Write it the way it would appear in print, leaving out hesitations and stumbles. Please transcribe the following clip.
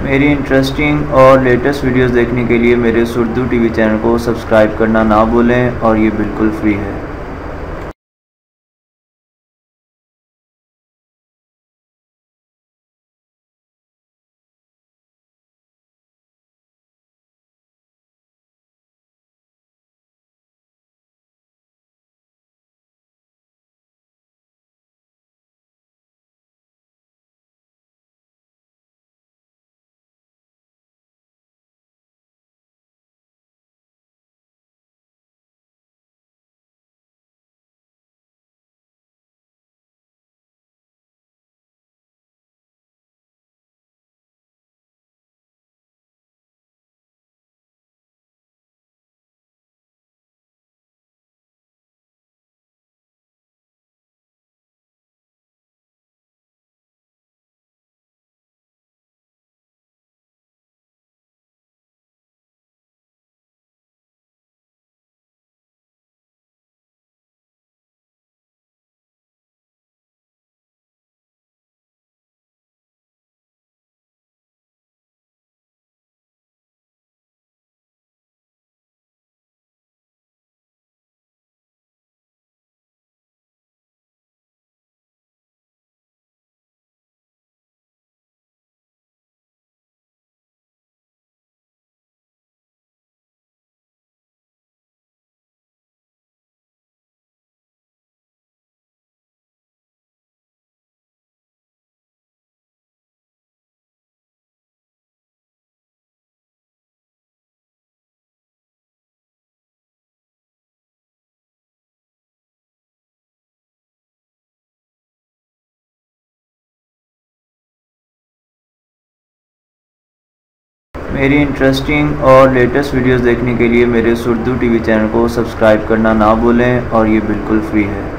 मेरी इंटरेस्टिंग और latest videos देखने के लिए मेरे उर्दू टीवी चैनल को सब्सक्राइब करना ना भूलें और ये बिल्कुल फ्री है। मेरी इंटरेस्टिंग और लेटेस्ट वीडियोस देखने के लिए मेरे उर्दू टीवी चैनल को सब्सक्राइब करना ना भूलें और ये बिल्कुल फ्री है।